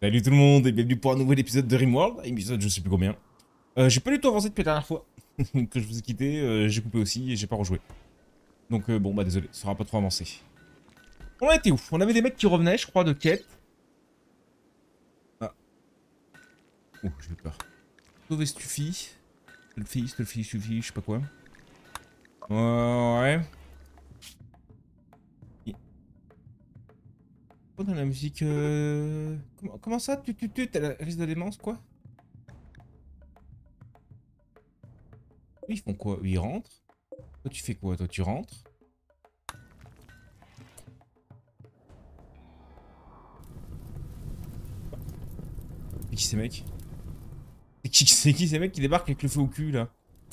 Salut tout le monde et bienvenue pour un nouvel épisode de Rimworld, épisode je sais plus combien. J'ai pas du tout avancé depuis la dernière fois que je vous ai quitté, j'ai coupé aussi et j'ai pas rejoué. Donc bon bah désolé, ça sera pas trop avancé. On a été où? On avait des mecs qui revenaient je crois de quête. Ah. Oh j'ai eu peur. Sauver Stuffy. Stuffy, je sais pas quoi. Ouais. Oh dans la musique comment ça? T'as la risque de démence quoi? Eux, ils font quoi? Eux, ils rentrent? Toi tu fais quoi? Toi tu rentres? C'est qui ces mecs? C'est qui ces mecs qui débarquent avec le feu au cul là?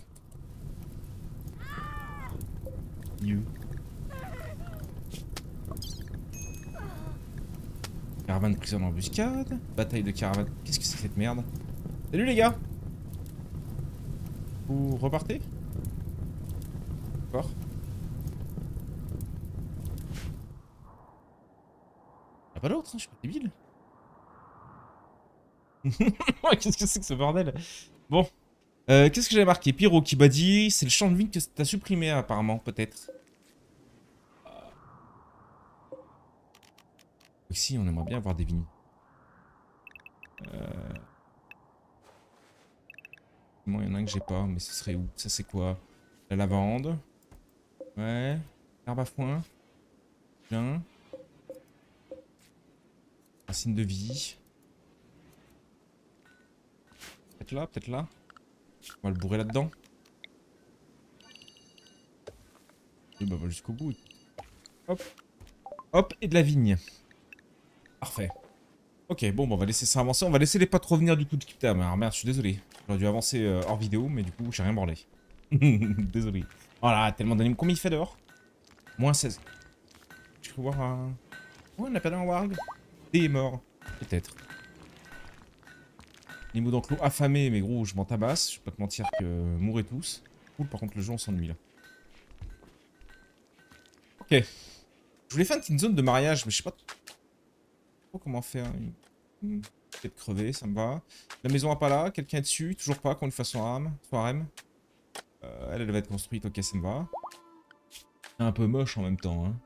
You. Caravane prise en embuscade. Bataille de caravane. Qu'est-ce que c'est que cette merde? Salut les gars! Vous repartez? D'accord. Y'a pas d'autre, hein, je suis pas débile. Qu'est-ce que c'est que ce bordel? Bon. Qu'est-ce que j'ai marqué? Pyro qui m'a dit c'est le champ de vigne que t'as supprimé apparemment, peut-être. Si, on aimerait bien avoir des vignes. Moi, il y en a un que j'ai pas, mais ce serait où? Ça, c'est quoi? La lavande. Ouais. Herbe à foin. Bien. Racine de vie. Peut-être là, peut-être là. On va le bourrer là-dedans. Et bah, va jusqu'au bout. Hop. Hop, et de la vigne. Parfait. Ok, bon, bah, on va laisser ça avancer. On va laisser les potes revenir du coup de Kipta. Alors merde, je suis désolé. J'aurais dû avancer hors vidéo, mais du coup, j'ai rien branlé. Désolé. Voilà, tellement d'anime. Combien il fait dehors? -16. Je peux voir un... Ouais, on a perdu un warg. D est mort. Peut-être. Niveau d'enclos affamé, mais gros, je m'en tabasse. Je vais pas te mentir que mourrez tous. Cool, par contre, le jeu, on s'ennuie là. Ok. Je voulais faire une petite zone de mariage, mais je sais pas trop comment faire. Peut-être crever, ça me va. La maison a pas là, quelqu'un est dessus, toujours pas, qu'on lui fasse son harem. Elle va être construite, ok, ça me va. Un peu moche en même temps, hein.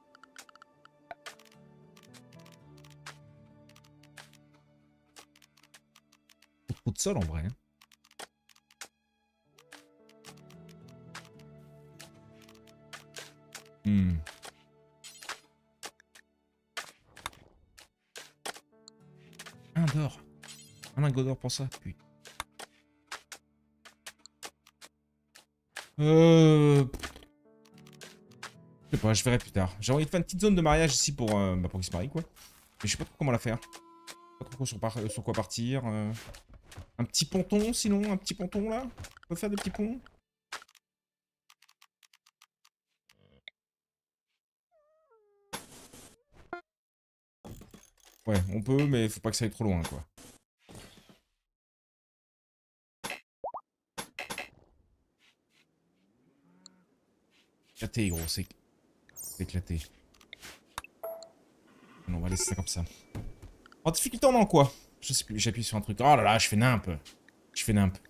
Trop de sol en vrai. Hein. Hmm. Un d'or. Un lingot d'or pour ça, putain. Je sais pas, je verrai plus tard. J'ai envie de faire une petite zone de mariage ici pour qu'ils se marient, quoi. Mais je sais pas trop comment la faire. Pas trop sur quoi partir. Un petit ponton, sinon, un petit ponton, là. On peut faire des petits ponts. Ouais, on peut, mais faut pas que ça aille trop loin, quoi. Éclaté, gros, c'est éclaté. Non, on va laisser ça comme ça. En difficulté, on est en quoi? Je sais plus, j'appuie sur un truc. Oh là là, je fais nimp. Je fais nimp.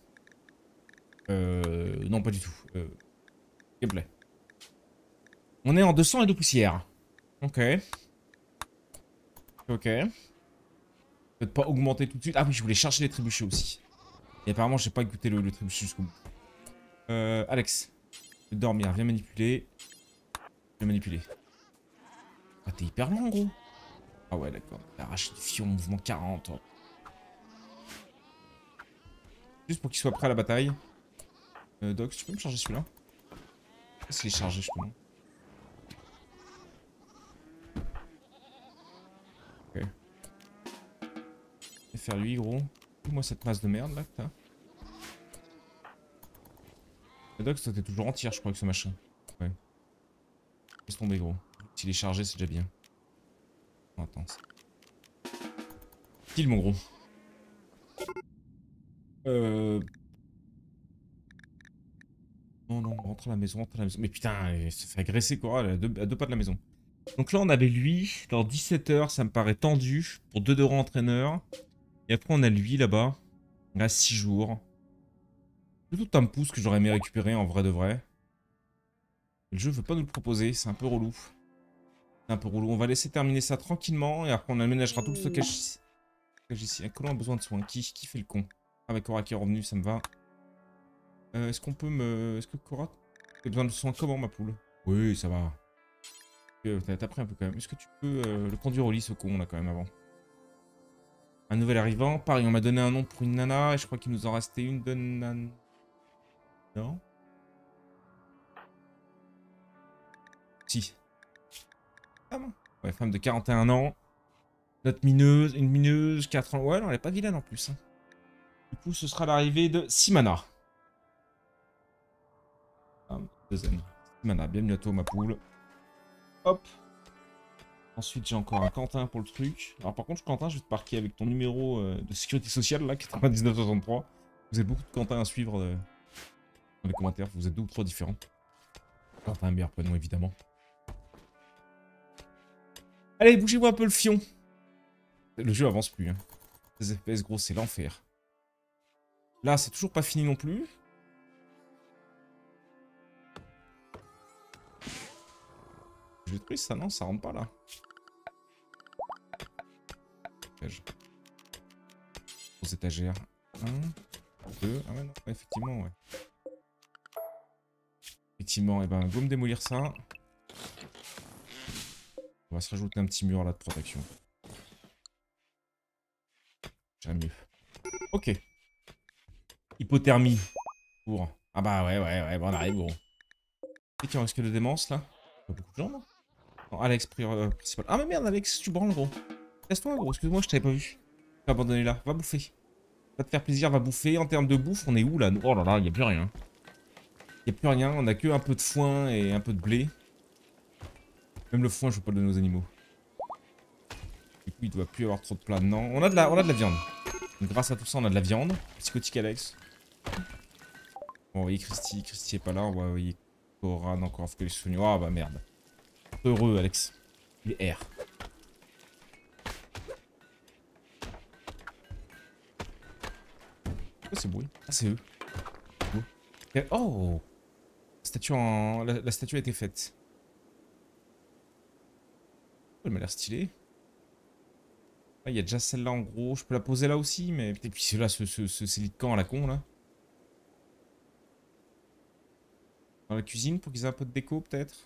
Non, pas du tout. Gameplay. On est en 200 et de poussière. Ok. Ok. Peut-être pas augmenter tout de suite. Ah oui, je voulais charger les trébuchets aussi. Et apparemment, j'ai pas écouté le trébuchet jusqu'au bout. Alex. Je vais dormir, viens manipuler. Viens manipuler. Ah, t'es hyper lent, gros. Ah ouais, d'accord. T'as arraché du fion, mouvement 40. Oh. Juste pour qu'il soit prêt à la bataille. Doc, tu peux me charger celui-là? Est-ce qu'il est chargé, justement? Ok. Et faire lui, gros. Dis-moi cette masse de merde, là, que t'as. Doc, toi, t'es toujours entière, je crois, avec ce machin. Ouais. Laisse tomber, gros. S'il est chargé, c'est déjà bien. Oh, attends. Kill, mon gros. Non, non, rentre à la maison, rentre à la maison. Mais putain, il se fait agresser, quoi, à deux pas de la maison. Donc là, on avait lui. Dans 17 heures, ça me paraît tendu. Pour 2 de entraîneur. Et après, on a lui là-bas. Il reste 6 jours. C'est tout un pouce que j'aurais aimé récupérer en vrai de vrai. Le jeu veut pas nous le proposer. C'est un peu relou. C'est un peu relou. On va laisser terminer ça tranquillement. Et après, on aménagera tout le stockage ici. Un colon a besoin de soins. Qui fait le con? Avec Cora qui est revenu, ça me va. Est-ce qu'on peut me... Est-ce que Cora... Tu as besoin de soins comment, ma poule? Oui, ça va. T'as pris un peu quand même. Est-ce que tu peux le conduire au lit, ce con, là, quand même, avant? Un nouvel arrivant. Pareil, on m'a donné un nom pour une nana. Et je crois qu'il nous en restait une de nana. Non? Si. Femme. Ouais, femme de 41 ans. Notre mineuse. Une mineuse, 4 ans. Ouais, non, elle est pas vilaine en plus. Hein. Du coup, ce sera l'arrivée de Simana. Deuxième. Simana, bienvenue à toi, ma poule. Hop. Ensuite, j'ai encore un Quentin pour le truc. Alors, par contre, Quentin, je vais te marquer avec ton numéro de sécurité sociale, là, 9963. Vous avez beaucoup de Quentin à suivre dans les commentaires. Vous êtes 2 ou 3 différents. Quentin, un meilleur prénom, évidemment. Allez, bougez-moi un peu le fion. Le jeu avance plus. Hein. Les FPS, gros, c'est l'enfer. Là, c'est toujours pas fini non plus. Je détruis ça, non? Ça rentre pas, là. Aux étagères. 1, 2... Ah ouais, non, effectivement, ouais. Effectivement, et ben, go me démolir ça. On va se rajouter un petit mur, là, de protection. J'aime mieux. Ok. Hypothermie. Pour... Ah bah ouais, bon, on arrive, bon. Et qui en risque de démence, là? Pas beaucoup de gens, non? Non, Alex, principal. Ah mais merde, Alex, tu branles, gros. Laisse-toi, gros, excuse-moi, je t'avais pas vu. T'as abandonné là, va bouffer. Va te faire plaisir, va bouffer. En termes de bouffe, on est où, là? Oh là là, y a plus rien. Y a plus rien, on a que un peu de foin et un peu de blé. Même le foin, je veux pas le donner aux animaux. Du coup, il doit plus y avoir trop de plats. Non, on a de la viande. Donc, grâce à tout ça, on a de la viande. Psychotique Alex. On va envoyer Christy. Christy est pas là. On va envoyer Cora. Non, Cora, faut qu'elle se soigne. Oh bah merde. Heureux, Alex. Il est R. Quoi ce bruit? Ah, c'est eux. Oh! La statue a été faite. Oh, elle m'a l'air stylée. Ah, il y a déjà celle-là en gros. Je peux la poser là aussi, mais peut-être puis c'est là ce lit de camp à la con là. Dans la cuisine pour qu'ils aient un peu de déco peut-être.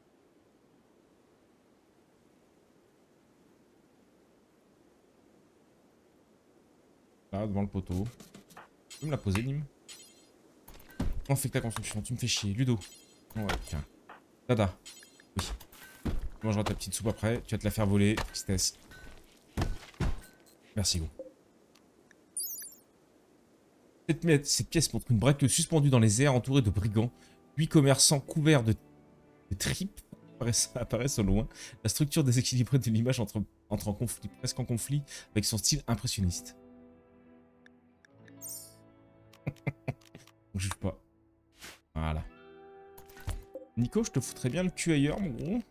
Là, devant le poteau. Tu peux me la poser, Lim? Comment fait que ta construction? Tu me fais chier. Ludo. Ouais, tiens. Dada. Oui. Tu mangeras ta petite soupe après. Tu vas te la faire voler. Tristesse. Merci, gros. Cette pièce montre une braque suspendue dans les airs entourée de brigands. 8 commerçants couverts de tripes apparaissent au loin. La structure déséquilibrée de l'image entre en conflit, presque en conflit avec son style impressionniste. On juge pas. Voilà. Nico, je te foutrais bien le cul ailleurs, mon gros.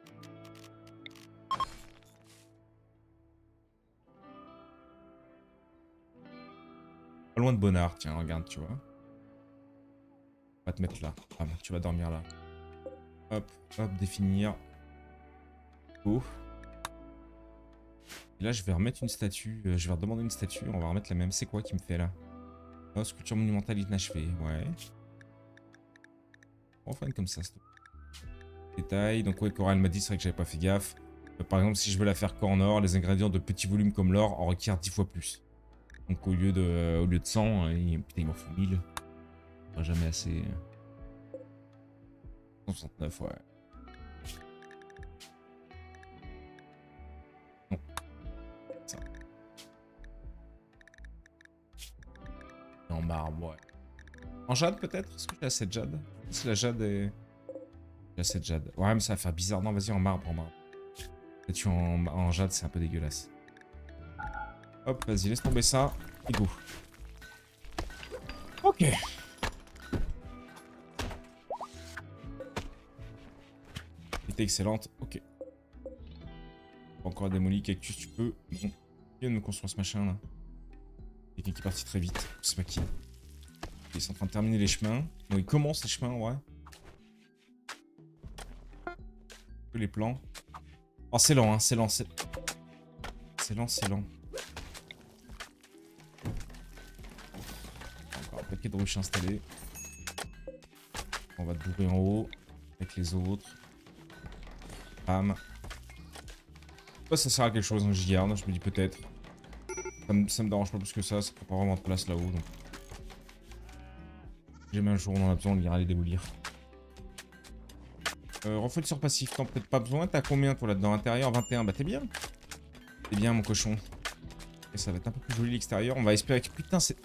Pas loin de Bonnard, tiens, regarde, tu vois. On va te mettre là. Ah, tu vas dormir là. Hop, hop, définir. Oh. Et là, je vais remettre une statue. Je vais redemander une statue. On va remettre la même. C'est quoi qui me fait là? Oh, sculpture monumentale inachevée. Ouais. On va faire une comme ça. Détail. Donc, ouais, Cora, elle m'a dit, c'est vrai que j'avais pas fait gaffe. Par exemple, si je veux la faire qu'en or, les ingrédients de petits volumes comme l'or en requièrent 10 fois plus. Donc, au lieu de 100, putain, il m'en faut 1000. Pas jamais assez. 169, ouais. Non. Ça. Et en marbre, ouais. En jade, peut-être? Est-ce que j'ai assez de jade? Si la jade est... J'ai assez de jade. Ouais, mais ça va faire bizarre. Non, vas-y, en marbre, en marbre. Statue en jade, c'est un peu dégueulasse. Hop, vas-y, laisse tomber ça. Et go. Ok. Était excellente. Ok. Encore démoli, cactus, tu peux. Bon. Qui vient de me construire ce machin là? Quelqu'un qui est parti très vite. Je sais pas qui. Ils sont en train de terminer les chemins. Bon, ils commencent les chemins, ouais. Les plans. Oh, c'est lent, hein, c'est lent, c'est lent, c'est lent. Encore un paquet de ruches installés. On va bourrer en haut avec les autres. Bam. Ça sert à quelque chose, hein, j'y garde, je me dis peut-être. Ça me dérange pas plus que ça prend pas vraiment de place là-haut. Donc... Jamais un jour on en a besoin, on ira les démolir. Refais le surpassif, t'en peut-être pas besoin. T'as combien toi là-dedans? Intérieur 21, bah t'es bien. T'es bien mon cochon. Et ça va être un peu plus joli l'extérieur. On va espérer que... Putain c'est...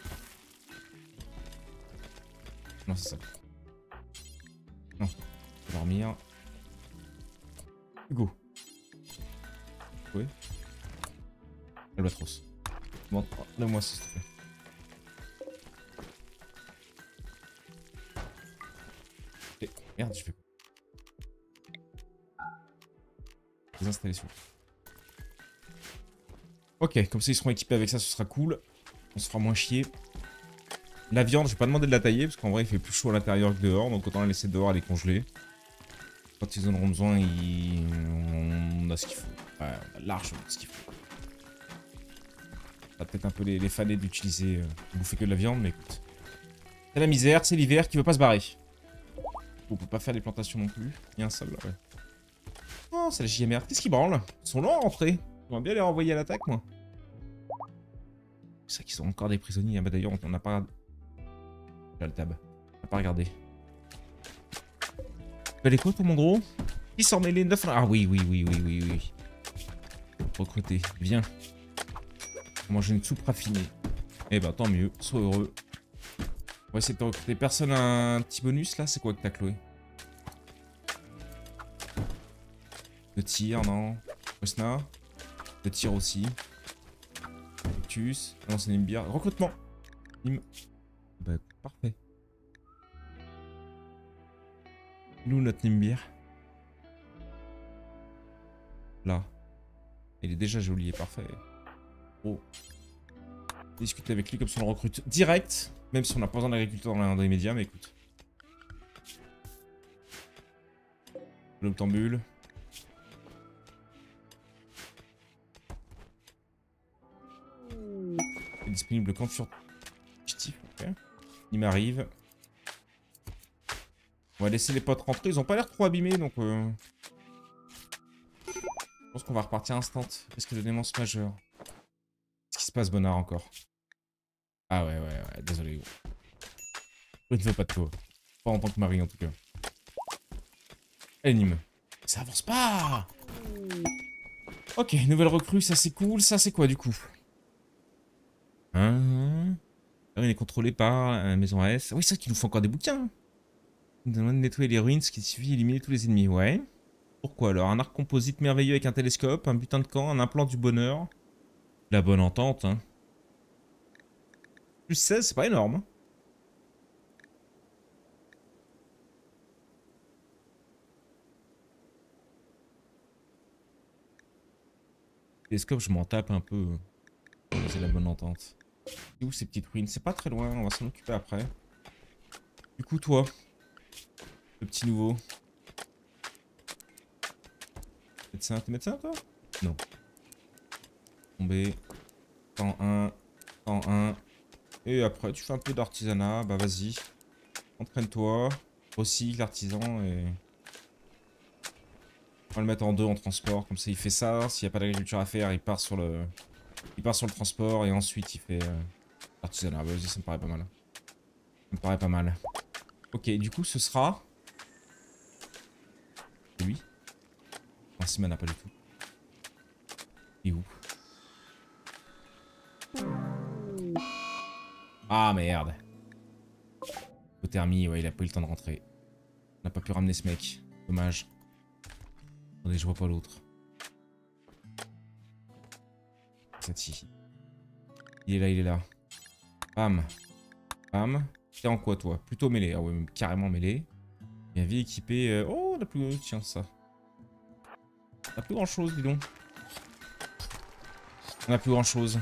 Non c'est ça. Non. Je vais dormir. Hugo. Oui. Albatros. Bon, donne-moi ça s'il te plaît. Et... Merde, je fais quoi? Les installations. Ok, comme ça ils seront équipés avec ça, ce sera cool. On se fera moins chier. La viande, je vais pas demander de la tailler, parce qu'en vrai il fait plus chaud à l'intérieur que dehors, donc autant la laisser dehors, elle est congelée. Quand ils en auront besoin, on a ce qu'il faut. Ouais, on a largement ce qu'il faut. On va peut-être un peu les faner d'utiliser, bouffer que de la viande, mais écoute. C'est la misère, c'est l'hiver qui veut pas se barrer. On peut pas faire des plantations non plus. Il y a un sol là, ouais. Oh, c'est la JMR. Qu'est-ce qu'ils branlent? Ils sont longs à rentrer. J'aimerais bien les renvoyer à l'attaque, moi. C'est ça qu'ils sont encore des prisonniers. Ah bah d'ailleurs, on n'a pas... J'ai le tab. On n'a pas regardé. Tu vas quoi, toi, mon gros? 600 mêlés, 9... Ah oui. Recruter. Viens. Manger une soupe raffinée. Eh bah, tant mieux. Sois heureux. On va essayer de te recruter. Personne a un petit bonus, là? C'est quoi que t'as, Chloé? De tir, non. Osna. De tir aussi. Cactus. Non, c'est Nimbir. Recrutement. Bah, parfait. Nous, notre Nimbir. Là. Il est déjà joli et parfait. Oh. Discuter avec lui comme si on le recrute direct. Même si on n'a pas besoin d'agriculteur dans les médias, mais écoute. L'octambule. Disponible quand furtif. Ok. Il m'arrive. On va laisser les potes rentrer. Ils ont pas l'air trop abîmés donc. Je pense qu'on va repartir instant. Risque de démence majeure. Qu'est-ce qui se passe, Bonnard, encore? Ah ouais, désolé. Gros. Je ne veux pas de toi. Pas en tant que mari en tout cas. Allez, Nîmes. Ça avance pas. Ok, nouvelle recrue, ça c'est cool. Ça c'est quoi du coup? Hein? Il est contrôlé par la maison AS. Oui, c'est ça qui nous fait encore des bouquins. Il nous demande de nettoyer les ruines, ce qui suffit d'éliminer tous les ennemis. Ouais. Pourquoi alors? Un arc composite merveilleux avec un télescope, un butin de camp, un implant du bonheur. La bonne entente, hein. Plus 16, c'est pas énorme. Hein. Télescope, je m'en tape un peu. C'est la bonne entente. C'est où ces petites ruines? C'est pas très loin, on va s'en occuper après. Du coup, toi, le petit nouveau. Médecin, t'es médecin toi? Non. Tombé. 101. 101. Et après, tu fais un peu d'artisanat. Bah vas-y. Entraîne-toi. Recycle l'artisan et... On va le mettre en deux en transport. Comme ça, il fait ça. S'il n'y a pas d'agriculture à faire, il part sur le... Il part sur le transport et ensuite il fait l'artisanat. Bah, vas-y, ça me paraît pas mal. Ça me paraît pas mal. Ok, du coup, ce sera... C'est lui? Non, Simana, pas du tout. Il est où? Ah, merde. Hypothermie, ouais, il a pas eu le temps de rentrer. On n'a pas pu ramener ce mec. Dommage. Attendez, je vois pas l'autre. Cette il est là. Bam. Bam. T'es en quoi, toi? Plutôt mêlé. Ah ouais, même carrément mêlé. Bien vie équipée. Oh, on a plus... Tiens, ça. On a plus grand chose, dis donc. On a plus grand chose.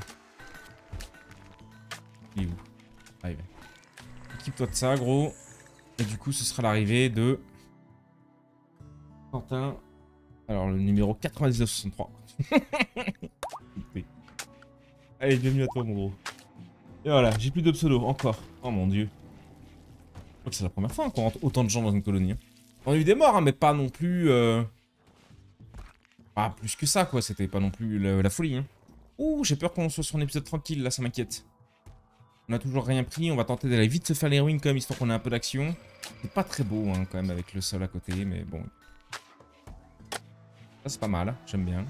Il est où? Arrivé. Équipe-toi de ça, gros. Et du coup, ce sera l'arrivée de... Quentin. Alors, le numéro 9963. Oui. Allez, bienvenue à toi, mon gros. Et voilà, j'ai plus de pseudo, encore. Oh mon dieu. Je crois que c'est la première fois qu'on rentre autant de gens dans une colonie. Hein. On a eu des morts, hein, mais pas non plus... Pas plus que ça, quoi. C'était pas non plus la folie. Hein. Ouh, j'ai peur qu'on soit sur un épisode tranquille, là, ça m'inquiète. On a toujours rien pris, on va tenter d'aller vite se faire les ruines, quand même, histoire qu'on ait un peu d'action. C'est pas très beau, hein, quand même, avec le sol à côté, mais bon... Ça, c'est pas mal, j'aime bien.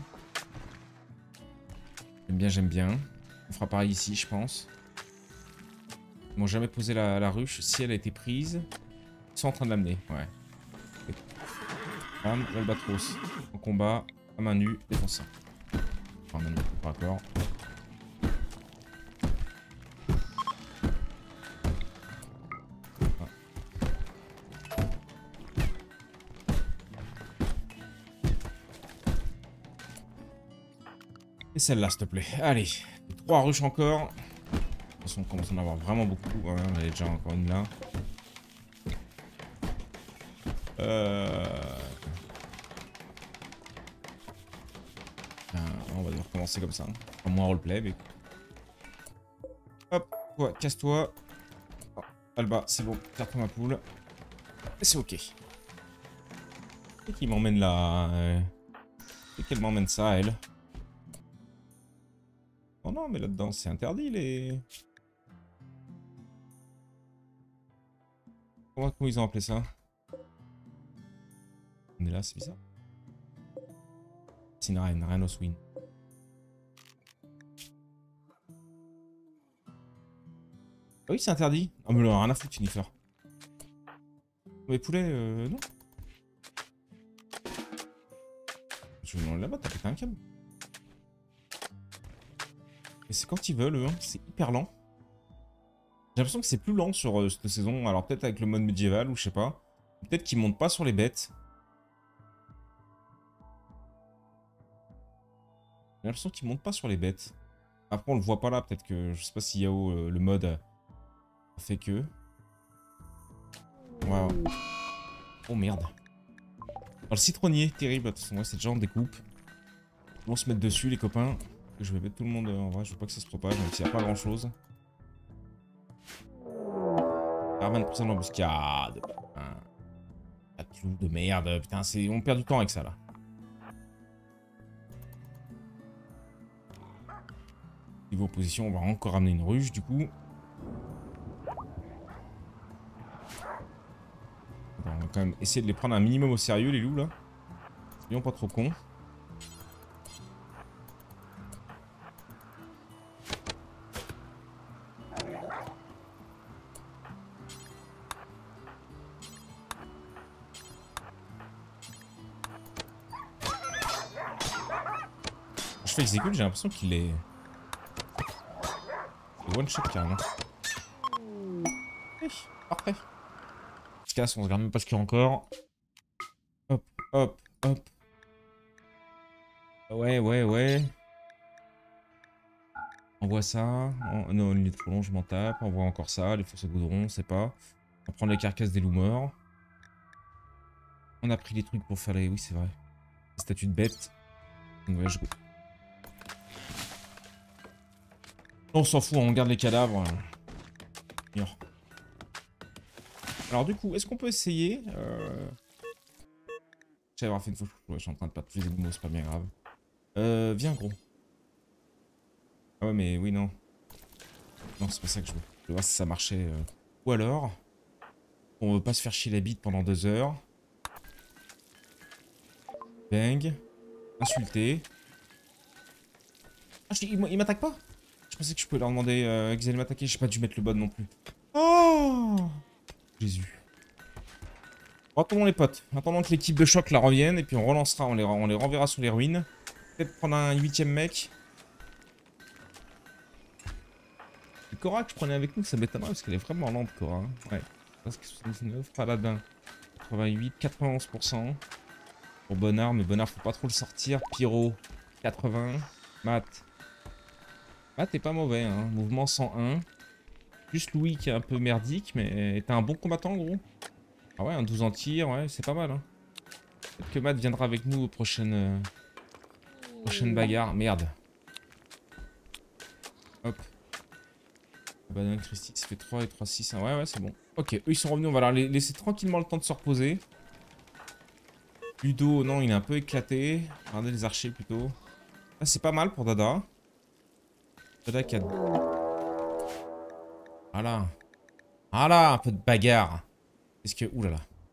J'aime bien. On fera pareil ici, je pense. Ils m'ont jamais posé la ruche. Si elle a été prise, ils sont en train de l'amener. Ouais. Bam, l'albatros. En combat, à main nue, défonçant. Enfin, main nue, pas d'accord. Et celle-là, s'il te plaît. Allez, 3 ruches encore. De toute façon, on commence à en avoir vraiment beaucoup. Ouais, on est déjà encore une là. On va devoir commencer comme ça. Enfin, moins roleplay, mais... Hop, toi, casse-toi. Oh, Alba, c'est bon, carte ma poule. Et c'est ok. Et qui m'emmène là et qu'elle m'emmène ça, elle. Oh non, mais là-dedans, c'est interdit, les... Comment ils ont appelé ça? On est là, c'est bizarre. C'est une reine, reine Oswin. Ah oui, c'est interdit. Oh, mais là, rien à foutre, Jennifer. Mais poulet, non. Je vais demander là-bas, t'as pété un câble. Et c'est quand ils veulent, eux, hein. C'est hyper lent. J'ai l'impression que c'est plus lent sur cette saison. Alors peut-être avec le mode médiéval ou je sais pas. Peut-être qu'ils montent pas sur les bêtes. J'ai l'impression qu'ils montent pas sur les bêtes. Après on le voit pas là. Peut-être que je sais pas si Yao le mode a fait que. Waouh. Oh merde. Alors, le citronnier, terrible. De toute façon, ouais, c'est déjà en découpe. Ils vont se mettre dessus les copains. Je vais mettre tout le monde en vrai. Je veux pas que ça se propage même s'il n'y a pas grand chose. Ah, 20% d'embuscade. Putain. La clou de merde. Putain, on perd du temps avec ça là. Niveau position, on va encore ramener une ruche du coup. On va quand même essayer de les prendre un minimum au sérieux les loups là. Soyons pas trop cons. Je fais exécute, j'ai l'impression qu'il est... one shot carrément. Oui, parfait. On se casse, on se regarde même pas ce qu'il y a encore. Hop, hop, hop. Ouais, ouais, ouais. On voit ça. Non, une ligne trop long, je m'en tape. On voit encore ça, les forces à goudron, on sait pas. On va prendre les carcasses des loups morts. On a pris les trucs pour faire les... Oui, c'est vrai. Les statues de bêtes. Ouais, je... On s'en fout, on garde les cadavres. Alors du coup, est-ce qu'on peut essayer J'ai avoir fait une fois. Ouais, je suis en train de perdre tous les animaux, c'est pas bien grave. Viens gros. Ah ouais mais oui non. Non c'est pas ça que je veux. Je veux voir si ça marchait. Ou alors, on veut pas se faire chier la bite pendant 2 heures. Bang. Insulter. Ah, il m'attaque pas. Je pensais que je pouvais leur demander qu'ils allaient m'attaquer. J'ai pas dû mettre le bon non plus. Oh Jésus. Attendons les potes. Attendons que l'équipe de choc la revienne. Et puis on relancera. On les renverra sur les ruines. Peut-être prendre un 8ème mec. Le Cora que je prenais avec nous, ça m'étonnerait parce qu'elle est vraiment lente, Cora. Hein. Ouais. 79, Paladin. 88, 91%. Pour Bonnard, mais Bonnard, faut pas trop le sortir. Pyro, 80. Matt, Ah, t'es pas mauvais, hein. Mouvement 101. Juste Louis qui est un peu merdique, mais t'es un bon combattant, gros. Ah ouais, un 12 en tir, ouais, c'est pas mal, hein. Peut-être que Matt viendra avec nous aux prochaines bagarres. Merde. Hop. Banane Christie, ça fait 3 et 3, 6. Ouais, ouais, c'est bon. Ok, eux, ils sont revenus. On va leur laisser tranquillement le temps de se reposer. Ludo, non, il est un peu éclaté. Regardez les archers, plutôt. Ah, c'est pas mal pour Dada. Dada qui a... Voilà. Voilà, un peu de bagarre. Est-ce que... Ouh là là.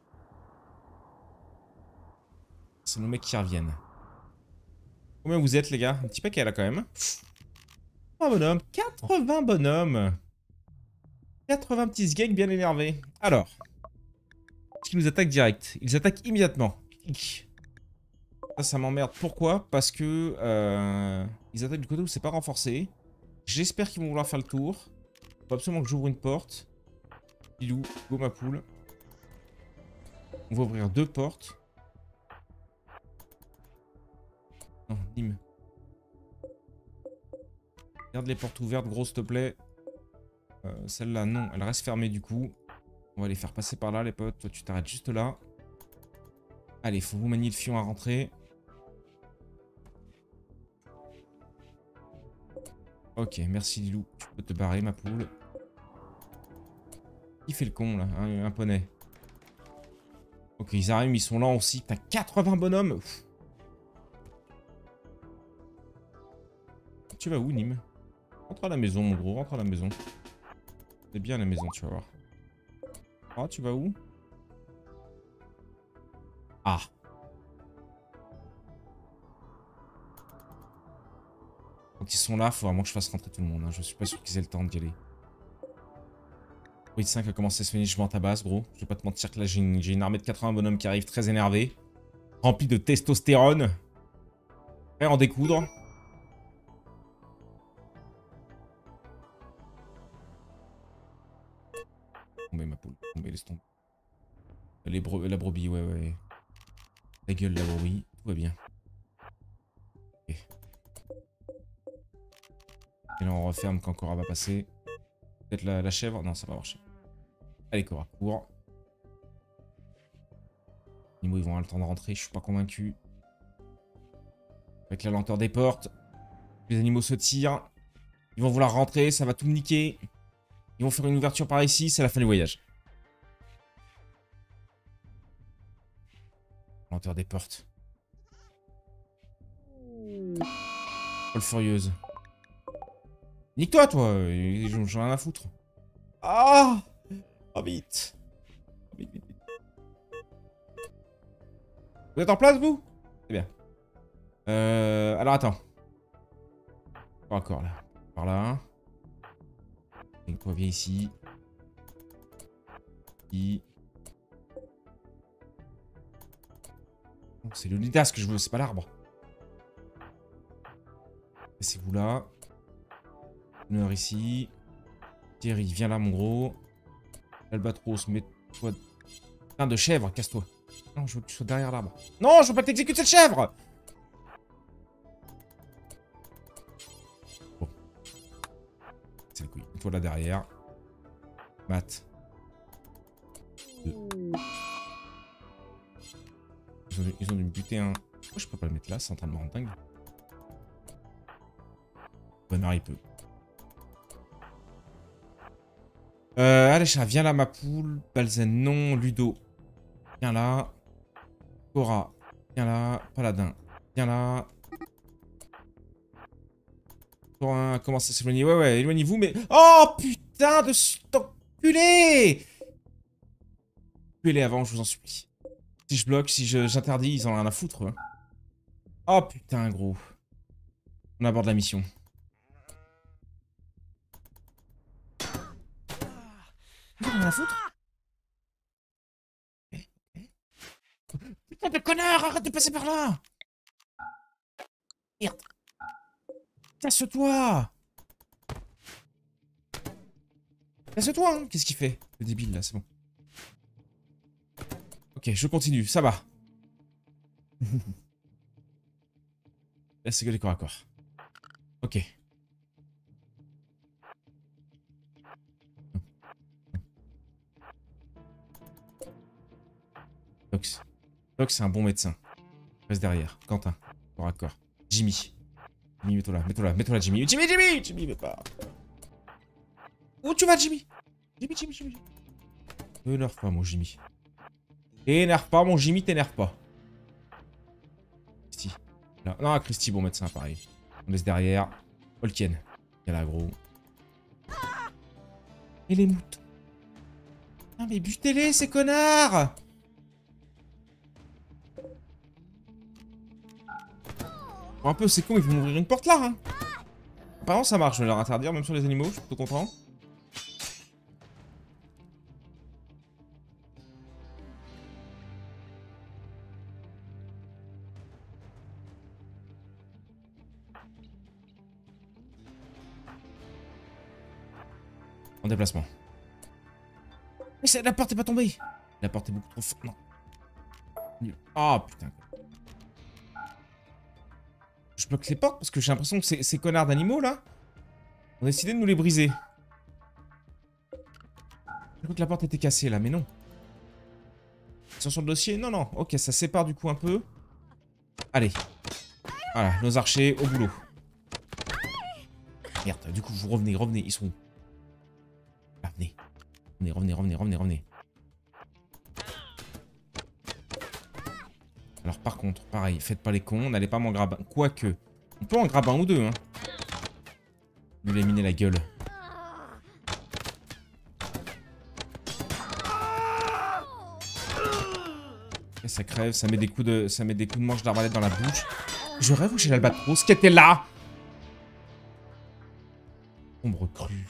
C'est nos mecs qui reviennent. Combien vous êtes, les gars? Un petit paquet, là, quand même. 80 bonhommes. 80 bonhommes. 80 petits gangs bien énervés. Alors. Est-ce qu'ils nous attaquent direct? Ils attaquent immédiatement. Ça m'emmerde. Pourquoi? Parce que... ils attaquent du côté où c'est pas renforcé. J'espère qu'ils vont vouloir faire le tour. Faut absolument que j'ouvre une porte. Pilou, go ma poule. On va ouvrir 2 portes. Non, Nîmes. Garde les portes ouvertes, gros, s'il te plaît. Celle-là, non, elle reste fermée du coup. On va les faire passer par là, les potes. Toi, tu t'arrêtes juste là. Allez, faut vous manier le fion à rentrer. Ok, merci Lilou. Tu peux te barrer, ma poule. Qui fait le con, là? Un poney. Ok, ils arrivent, ils sont là aussi. T'as 80 bonhommes. Ouf. Tu vas où, Nîmes? Rentre à la maison, mon gros. Rentre à la maison. C'est bien la maison, tu vas voir. Ah, tu vas où? Ah. Quand ils sont là, faut vraiment que je fasse rentrer tout le monde. Hein. Je suis pas sûr qu'ils aient le temps d'y aller. Oui, 5 a commencé à se finir, je m'en tabasse, gros. Je vais pas te mentir que là, j'ai une armée de 80 bonhommes qui arrive très énervés. Remplis de testostérone. Prêt à en découdre. Tombez, ma poule. Tombez, laisse tomber. La brebis, ouais, ouais. La gueule, la brebis. Tout va bien. Ok. Et là, on referme quand Cora va passer. Peut-être la chèvre. Non, ça va marcher. Allez, Cora, cours. Les animaux, ils vont avoir le temps de rentrer. Je suis pas convaincu. Avec la lenteur des portes. Les animaux se tirent. Ils vont vouloir rentrer. Ça va tout niquer. Ils vont faire une ouverture par ici. C'est la fin du voyage. Lenteur des portes. Folle furieuse. Nique-toi, toi. J'en ai rien à foutre. Ah! Oh, vite. Oh, vite, vite, vite. Vous êtes en place, vous? C'est bien. Alors, attends. Pas encore, là. Par là. Et toi, viens ici. Ici. Oh, c'est le Lidas que je veux, c'est pas l'arbre. Laissez-vous là. Honneur ici. Thierry, viens là, mon gros. Albatros, mets-toi... Putain de chèvre, casse-toi. Non, je veux que tu sois derrière l'arbre. Non, je veux pas que t'exécutes cette chèvre! Bon. C'est le couille. Toi là derrière. Matt. Ils ont dû me buter un... Pourquoi je peux pas le mettre là? C'est en train de me rendre dingue. Bonheur, il peut. Allez, chat, viens là, ma poule. Balzen, non. Ludo, viens là. Cora, viens là. Paladin, viens là. Cora commence à s'éloigner. Ouais, ouais, éloignez-vous, mais... Oh, putain de enculé! Tuez-les avant, je vous en supplie. Si je bloque, si j'interdis, ils en ont rien à foutre. Hein. Oh, putain, gros. On aborde la mission. Ils en ont rien à foutre? Putain de connard, arrête de passer par là! Merde. Casse-toi! Casse-toi, hein! Qu'est-ce qu'il fait? Le débile, là, c'est bon. Ok, je continue, ça va. Là, c'est que les corps à corps. Ok. Dox. Dox, c'est un bon médecin. Reste derrière. Quentin. Corps à corps. Jimmy. Jimmy, mets-toi là. Mets-toi là, Jimmy. Jimmy, mets pas. Où tu vas, Jimmy? Jimmy. T'énerve pas, mon Jimmy. T'énerve pas, mon Jimmy, t'énerve pas. Christy. Là. Non, Christy, bon médecin, pareil. On laisse derrière. Olken. Il y a là, gros. Et les moutons. Non, mais butez-les, ces connards! Bon, un peu, c'est con, ils vont m'ouvrir une porte là, hein. Apparemment, ça marche, je vais leur interdire, même sur les animaux, je suis plutôt content. En déplacement. Mais la porte est pas tombée. La porte est beaucoup trop forte. Non. Oh putain. Je bloque les portes parce que j'ai l'impression que ces connards d'animaux là ont décidé de nous les briser. Je crois que la porte était cassée là, mais non. Ils sont sur le dossier? Non, non. Ok, ça sépare du coup un peu. Allez. Voilà, nos archers au boulot. Merde, du coup, vous revenez. Ils sont où? Ah, venez. Revenez. Alors par contre, pareil, faites pas les cons, n'allez pas m'en grabber. Quoique, on peut en grabber un ou deux, hein. Lui éliminer la gueule. Et ça crève, ça met des coups de manche d'arbalète dans la bouche. Je rêve où j'ai l'albatros qui était là. Ombre crue.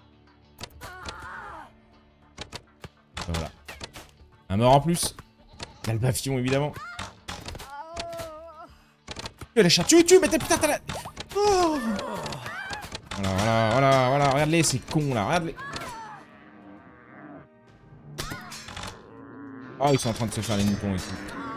Voilà. Un mort en plus. Il y a le bafillon évidemment. La chatte, tu, mais t'es putain, t'as la... Oh, voilà, regarde-les, ces cons là, regarde-les. Oh, ils sont en train de se faire les moutons et tout.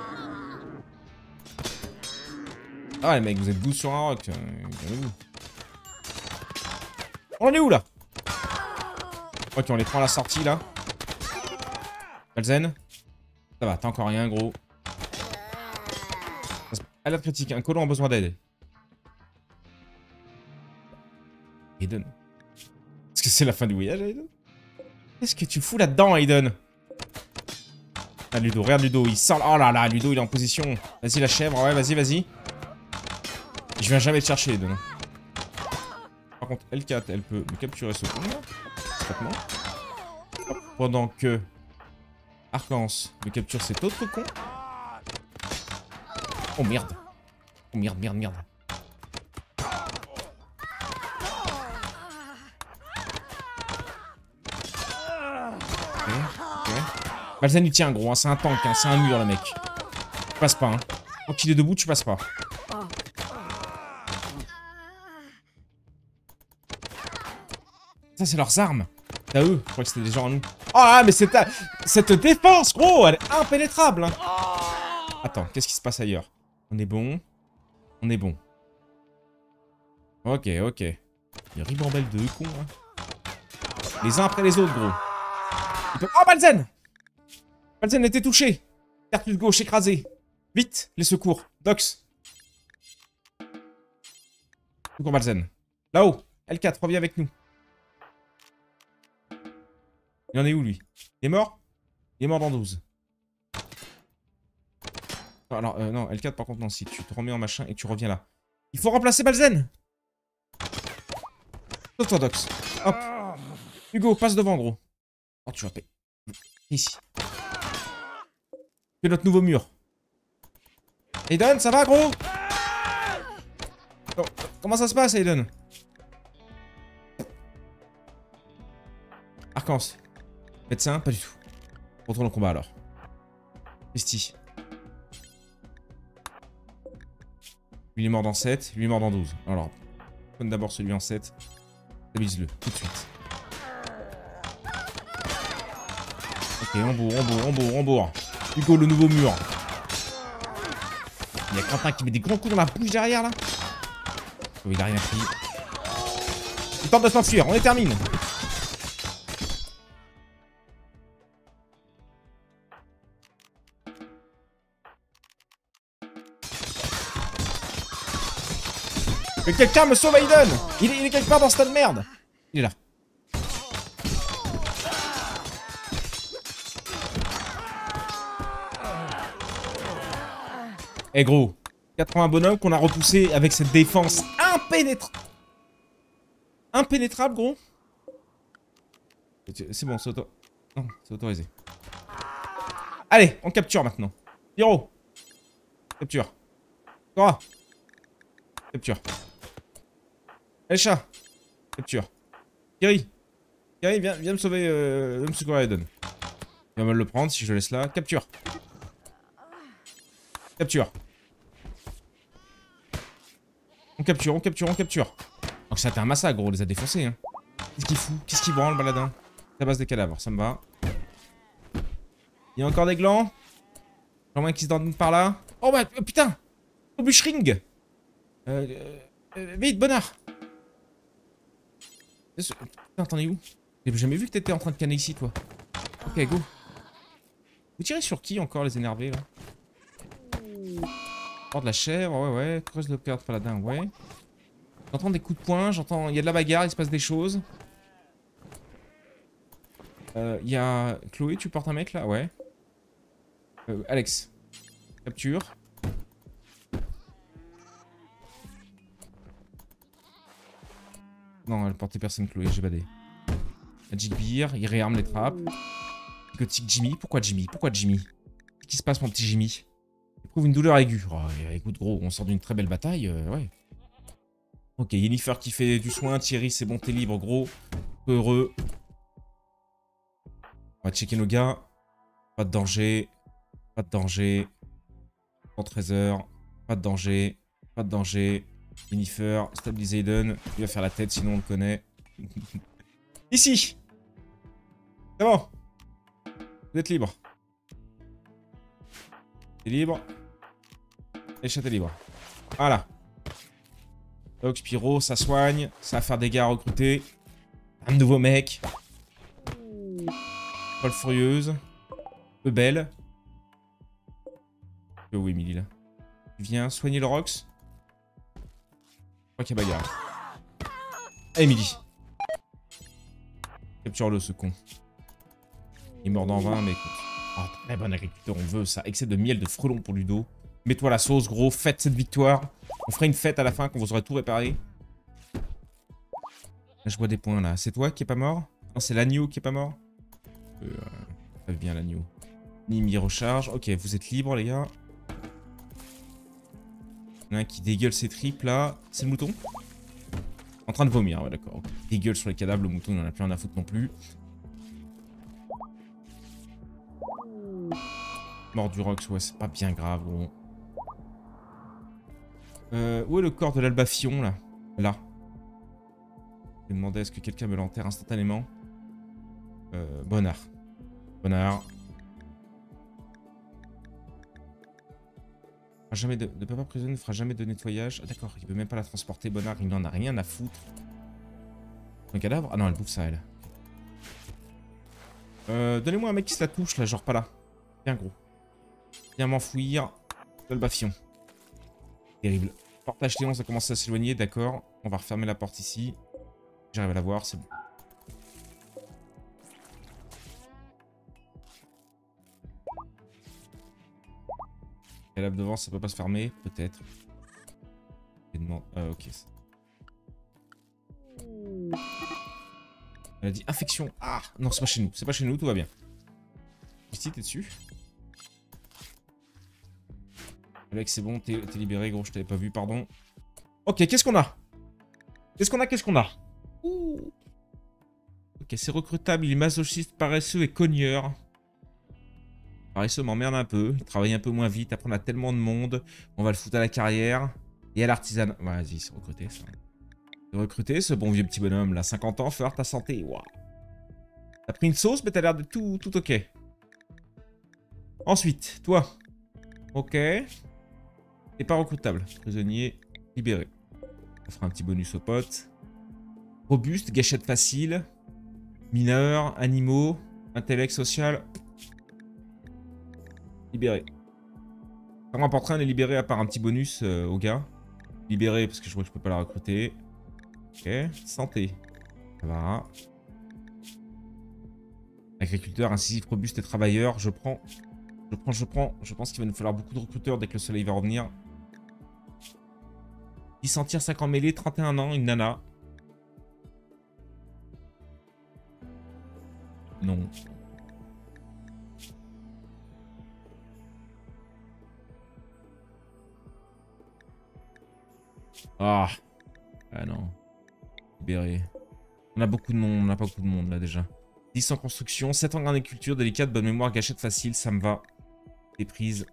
Ah, les mecs, vous êtes 12 sur un rock, calmez-vous. On en est où là? Ok, on les prend à la sortie là. Balzen. Ça va, t'as encore rien, gros. Alerte critique, un colon a besoin d'aide. Aiden. Est-ce que c'est la fin du voyage, Aiden? Qu'est-ce que tu fous là-dedans, Aiden? Ah, Ludo, regarde Ludo, il sort... Oh là là, Ludo, il est en position. Vas-y, la chèvre, ouais, vas-y. Je viens jamais le chercher, Aiden. Par contre, L4, elle peut me capturer ce con, là. Hop, pendant que... Arcance me capture cet autre con. Oh merde. Oh merde. Ok. Balzen il tient gros, hein. C'est un tank, hein. C'est un mur le mec. Tu passes pas, hein. Tant qu'il est debout, tu passes pas. Ça c'est leurs armes. C'est à eux. Je crois que c'était des gens à nous. Oh ah mais cette défense gros, elle est impénétrable, hein. Attends, qu'est-ce qui se passe ailleurs? On est bon. Ok. Les ribambelles de cons, hein. Les uns après les autres, gros. Oh, Balzen! Balzen a été touché. Cartouche gauche écrasée. Vite, les secours. Dox. Secours Balzen. Là-haut. L4, reviens avec nous. Il en est où, lui? Il est mort? Il est mort dans 12. Alors, non, L4 par contre, non, si tu te remets en machin et tu reviens là. Il faut remplacer Balzen. Toi, Dox. Hop. Hugo, passe devant, gros. Oh, tu vas payer. Ici. C'est notre nouveau mur. Aiden, ça va, gros? Oh, comment ça se passe, Aiden? Arcance. Médecin, pas du tout. Retourne au combat, alors. Christy. Lui, il est mort dans 7, lui, il est mort dans 12. Alors, prends d'abord celui en 7. Stabilise-le, tout de suite. Ok, on bourre. Hugo, le nouveau mur. Il y a Quentin qui met des grands coups dans la bouche derrière, là. Oh, il a rien pris. Il tente de s'enfuir, on les termine. Que quelqu'un me sauve Aiden. Il est quelque part dans ce tas de merde. Il est là. Eh gros, 80 bonhommes qu'on a repoussé avec cette défense impénétrable. Impénétrable, gros. C'est bon, c'est auto... Non, c'est autorisé. Allez, on capture maintenant. Hiro. Capture. Cora. Capture. Elcha. Capture. Kiri. Kiri, viens me sauver, viens me secourir Aiden. Il va mal le prendre si je le laisse là. Capture. Capture. On capture, on capture, on capture. Donc ça a été un massacre, gros, on les a défoncés, hein. Qu'est-ce qu'il fout? Qu'est-ce qu'il branle, le baladin? La base des cadavres, ça me va. Il y a encore des glands. J'en moins qui se donnent par là. Oh bah, putain! Au bûchering! Vite, bonnard! Putain, t'en es où? J'ai jamais vu que t'étais en train de canner ici, toi. Ok, go. Vous tirez sur qui encore, les énervés, là? Oh, de la chèvre, ouais. Creuse le cœur de paladin, ouais. J'entends des coups de poing, j'entends... Il y a de la bagarre, il se passe des choses. Il y a... Chloé, tu portes un mec, là? Ouais. Alex. Capture. Non, elle portait personne, Chloé, j'ai badé. Magic Beer, il réarme les trappes. Gothic Jimmy, pourquoi Jimmy? Pourquoi Jimmy? Qu'est-ce qui se passe, mon petit Jimmy? Il éprouve une douleur aiguë. Oh, écoute, gros, on sort d'une très belle bataille, ouais. Ok, Yennefer qui fait du soin, Thierry, c'est bon, t'es libre, gros. Heureux. On va checker nos gars. Pas de danger. Pas de danger. 113 heures. Pas de danger. Pas de danger. Yennefer, stabilise Aiden. Il va faire la tête, sinon on le connaît. Ici. C'est bon. Vous êtes libre. T'es libre. Et chat est libre. Voilà. Donc Spyro, ça soigne. Ça va faire des gars à recruter. Un nouveau mec. Folle furieuse. Peu belle. Oui, Emily là. Tu viens soigner le Rox. Je crois qu'il y a bagarre. Ah, Emily. Capture-le, ce con. Il est mort dans 20, mais écoute. Oh, très bon agriculteur, on veut ça. Excès de miel de frelon pour Ludo. Mets-toi la sauce, gros. Faites cette victoire. On fera une fête à la fin quand vous aurez tout réparé. Là, je vois des points, là. C'est toi qui est pas mort? Non, c'est l'agneau qui est pas mort? Ça bien, l'agneau. Nimi recharge. Ok, vous êtes libres, les gars. Il y en a un qui dégueule ses tripes, là. C'est le mouton? En train de vomir, ouais, d'accord. Okay. Dégueule sur les cadavres, le mouton, il en a plus rien à foutre non plus. Mort du Rox, ouais, c'est pas bien grave, gros. Où est le corps de l'Albafion, là? Là. Je vais demander à ce que quelqu'un me l'enterre instantanément. Bonnard. Bonnard. Jamais de papa prisonnier ne fera jamais de nettoyage. Ah, d'accord, il peut même pas la transporter, Bonnard, il n'en a rien à foutre. Un cadavre? Ah non, elle bouffe ça, elle. Donnez-moi un mec qui se la touche, là, genre pas là. Bien gros. Viens m'enfouir. L'Albafion. Terrible. Portage Léon, ça commence à s'éloigner, d'accord. On va refermer la porte ici. J'arrive à la voir, c'est bon. Et là devant, ça peut pas se fermer, peut-être. Ok. Elle a dit infection. Ah non, c'est pas chez nous. C'est pas chez nous, tout va bien. Ici, t'es dessus. Alex, c'est bon, t'es libéré, gros, je t'avais pas vu, pardon. Ok, qu'est-ce qu'on a? Qu'est-ce qu'on a? Ouh. Ok, c'est recrutable, il est masochiste, paresseux et cogneur. Paresseux m'emmerde un peu, il travaille un peu moins vite, après on a tellement de monde, on va le foutre à la carrière. Et à l'artisanat. Ouais, vas-y, c'est recruté, ça. C'est recruté, ce bon vieux petit bonhomme, là, 50 ans, faire ta santé, waouh. T'as pris une sauce, mais t'as l'air de tout ok. Ensuite, toi. Ok. T'es pas recrutable. Prisonnier libéré. Ça fera un petit bonus aux potes. Robuste, gâchette facile. Mineur, animaux, intellect social. Libéré. Ça m'emporterait un est libéré à part un petit bonus aux gars. Libéré parce que je vois que je peux pas la recruter. Ok. Santé. Ça va. Agriculteur, incisif, robuste et travailleur. Je prends. Je pense qu'il va nous falloir beaucoup de recruteurs dès que le soleil va revenir. 10 en tir, 5 en mêlée, 31 ans, une nana. Non. Ah. Ah non. Libéré. On a beaucoup de monde, on n'a pas beaucoup de monde là déjà. 10 en construction, 7 en agriculture, délicate, bonne mémoire, gâchette facile, ça me va. Des prises.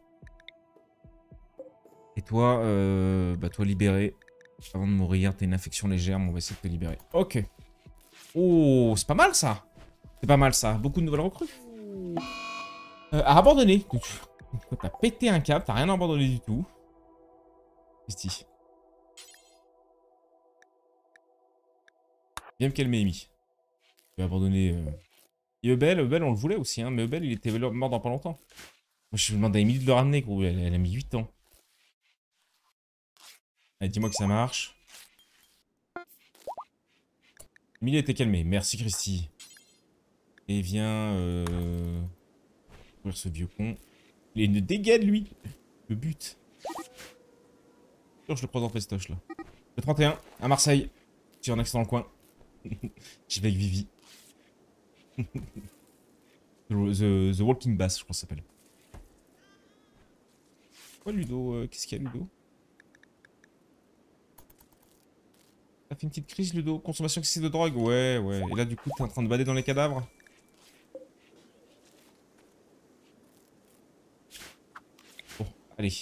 Et toi, bah toi libéré. Avant de mourir, t'as une infection légère, mais on va essayer de te libérer. Ok. Oh, c'est pas mal ça. C'est pas mal ça. Beaucoup de nouvelles recrues. À abandonner. T'as pété un câble, t'as rien abandonné du tout. Ici. Viens me calmer, Amy. Je vais abandonner. Et Eubel, on le voulait aussi, hein, mais Eubel, il était mort dans pas longtemps. Moi, je me demande à Amy de le ramener, gros. Elle a mis 8 ans. Allez, dis-moi que ça marche. Amy était calmé. Merci, Christy. Et viens. Ouvrir ce vieux con. Il a une dégaine, lui. Le but. Je le croise en festoche, là. Le 31, à Marseille. Si y en a qui sont dans le coin. J'y vais avec Vivi. The Walking Bass, je crois que ça s'appelle. Quoi, Ludo? Qu'est-ce qu'il y a, Ludo? T'as fait une petite crise, Ludo? Consommation excessive de drogue? Ouais, ouais. Et là, du coup, t'es en train de bader dans les cadavres? Bon, allez.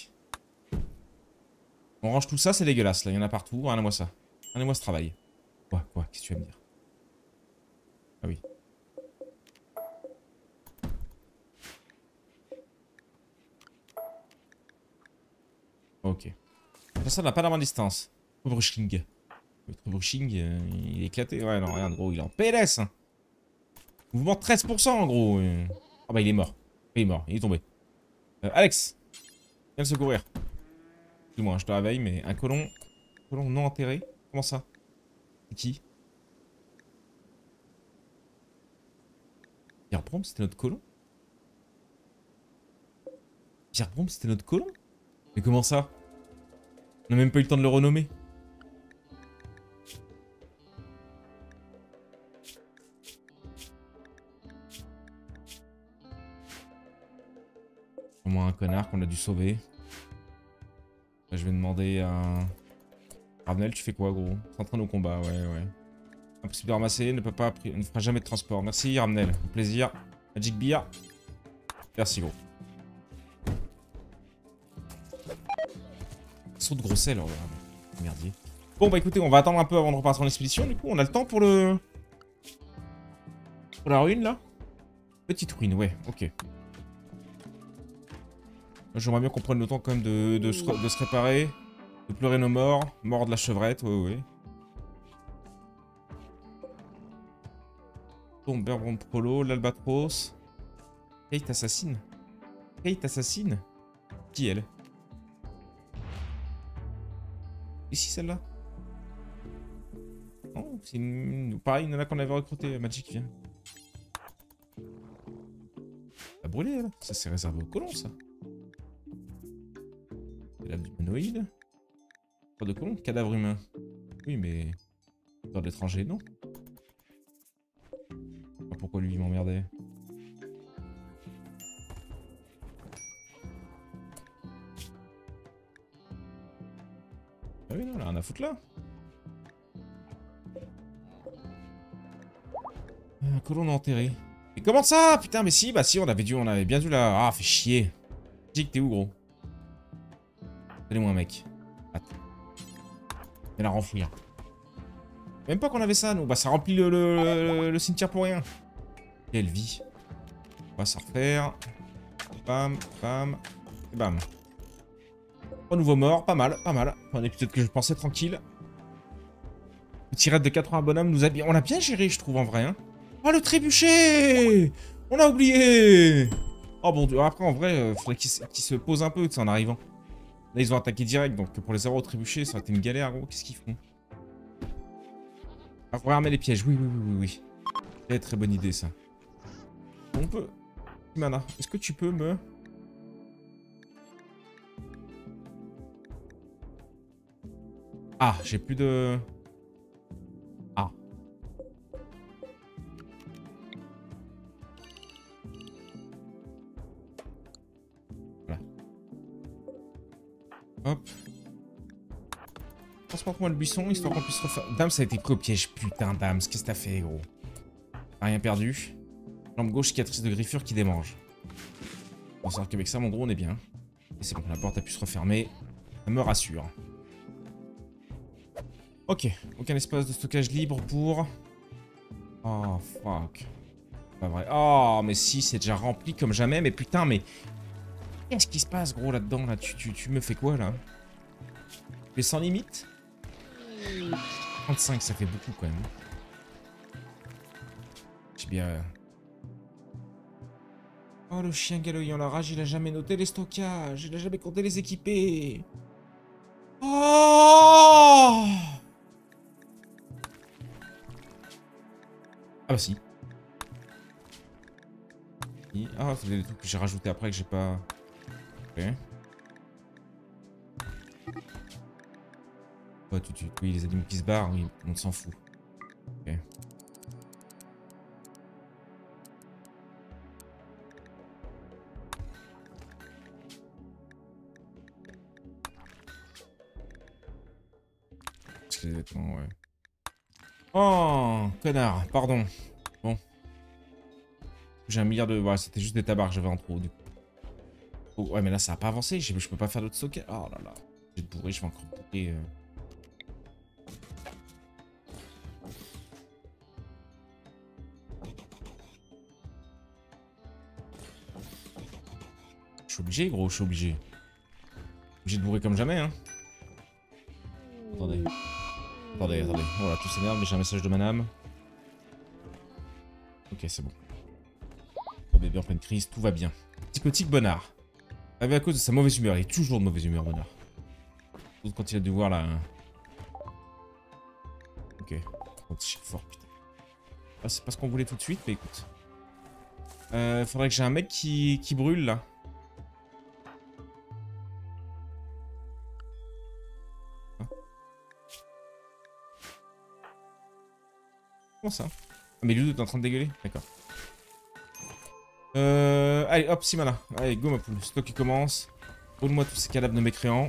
On range tout ça, c'est dégueulasse, là. Il y en a partout. Regardez-moi ça. Regardez-moi ce travail. Quoi? Qu'est-ce que tu vas me dire? Ah oui. Ok. Ça n'a pas d'arme à distance. Brushing. Le brushing, il est éclaté. Ouais, non, regarde, gros, il est en PLS. Hein. Mouvement 13%, gros. Ah bah, il est mort. Il est mort, il est tombé. Alex, viens le secourir. Excuse-moi, je te réveille, mais un colon non enterré. Comment ça? C'est qui? Pierre Brom, c'était notre colon? Pierre Brom, c'était notre colon? Mais comment ça? On n'a même pas eu le temps de le renommer. Au moins un connard qu'on a dû sauver. Là, je vais demander à... Ramnel, tu fais quoi, gros? S'entraîne au combat, ouais. Impossible de ramasser, ne fera jamais de transport. Merci, Ramnel. Au plaisir. Magic Beer. Merci, gros. Saut de gros sel, oh, merdier. Bon, bah écoutez, on va attendre un peu avant de repartir en expédition. Du coup, on a le temps pour le... Pour la ruine, là? Petite ruine, ouais, ok. J'aimerais bien qu'on prenne le temps quand même de se réparer. De pleurer nos morts. Mort de la chevrette, ouais. Bon, Berbron Prolo, l'Albatros. Kate assassine. Qui elle? Ici celle-là? Non, c'est une... Pareil, une nana qu'on avait recruté. Magic vient. Elle a brûlé, là. Ça, c'est réservé aux colons, ça. Cadavre d'humanoïde. Pas de colons, cadavre humain. Oui, mais... Dans l'étranger, non. Pourquoi lui, il m'emmerdait? Ah oui, non, là, rien à foutre là. Un colon enterré. Mais comment ça? Putain, mais si, bah si, on avait bien dû la... Ah, fait chier. Jig, t'es où, gros? Allez-moi, mec. Attends. Viens la renfouir. Même pas qu'on avait ça, nous. Bah, ça remplit le cimetière pour rien. Quelle vie. On va s'en refaire. Bam, bam, et bam. 3 nouveaux morts, pas mal. On est peut-être que je pensais tranquille. Petit raid de 80 bonhommes nous a bien... On l'a bien géré, je trouve, en vrai. Hein. Oh, le trébuchet! On a oublié! Oh, bon Dieu. Après, en vrai, faudrait qu'il se pose un peu, tu sais, en arrivant. Là, ils ont attaqué direct, donc pour les avoir au trébuchet, ça aurait été une galère, gros. Qu'est-ce qu'ils font? Ah, regarder les pièges, oui, oui, oui, oui, oui. Très, très bonne idée, ça. On peut... Mana, est-ce que tu peux me... Ah, j'ai plus de... Ah. Voilà. Hop. Transporte-moi le buisson, histoire qu'on puisse refaire... Dams a été pris au piège. Putain, Dams, qu'est-ce que t'as fait, gros? T'as rien perdu. Jambe gauche, cicatrice de griffure qui démange. On va savoir qu'avec ça, mon gros, on est bien. Et c'est bon, la porte a pu se refermer. Ça me rassure. Ok, aucun espace de stockage libre pour... Oh, fuck. Pas vrai. Oh, mais si, c'est déjà rempli comme jamais. Mais putain, mais... Qu'est-ce qui se passe, gros, là-dedans, là, tu me fais quoi, là? Tu es sans limite? 35, ça fait beaucoup, quand même. J'ai bien... Oh, le chien galoyant, la rage, il a jamais noté les stockages. Il a jamais compté les équipés. Oh! Ah bah si. Ah, c'est des trucs que j'ai rajouté après que j'ai pas... Ok. Ouais, oui, les animaux qui se barrent, oui, on s'en fout. Ok. Les vêtements, ouais. Oh, connard, pardon. Bon. J'ai un milliard de... Ouais, c'était juste des tabacs que j'avais en trop, du coup. Oh, ouais, mais là, ça a pas avancé. Je peux pas faire d'autres stockage. Oh là là. J'ai bourré, je vais encore bourrer. Je suis obligé, gros, je suis obligé. Obligé de bourrer comme jamais, hein. Attendez. Attendez. Voilà, tout s'énerve, mais j'ai un message de madame. Ok, c'est bon. Le bébé en pleine crise, tout va bien. Psychotique Bonnard. Arrivé à cause de sa mauvaise humeur. Il est toujours de mauvaise humeur, Bonnard. Surtout quand il a dû voir la... Ok. Anti-chef fort, putain. Ah, c'est pas ce qu'on voulait tout de suite, mais écoute. Faudrait que j'ai un mec qui brûle, là. Comment ça? Ah, mais Ludo est en train de dégueuler? D'accord. Allez, hop, Simana. Allez, go ma poule. Stock qui commence. Roule-moi tous ces cadavres de mécréants.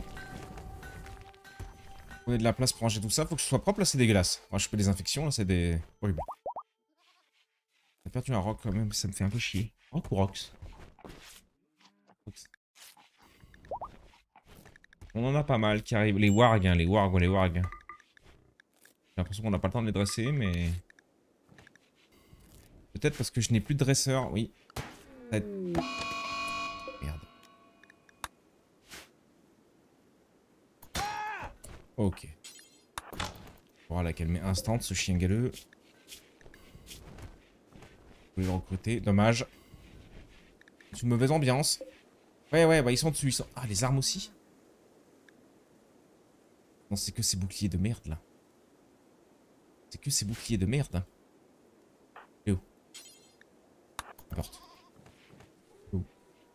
On a de la place pour ranger tout ça. Faut que ce soit propre, là, c'est dégueulasse. Moi, je fais des infections, là, c'est des... Horrible. On a perdu un rock quand même, ça me fait un peu chier. Rock ou Rox? On en a pas mal qui arrivent. Les wargs, hein, les wargs. J'ai l'impression qu'on n'a pas le temps de les dresser, mais... Peut-être parce que je n'ai plus de dresseur, oui. Merde. Ok. On va la calmer instant, ce chien galeux. Je voulais le recruter, dommage. C'est une mauvaise ambiance. Ouais, bah ils sont dessus, ils sont... Ah, les armes aussi. Non, c'est que ces boucliers de merde, là. C'est que ces boucliers de merde, hein. Et où? La porte. Où?